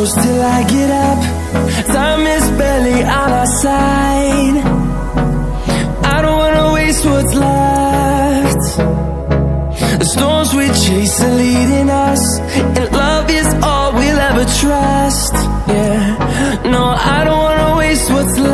close till I get up. Time is barely on our side. I don't wanna waste what's left. The storms we chase are leading us, and love is all we'll ever trust. Yeah, no, I don't wanna waste what's left.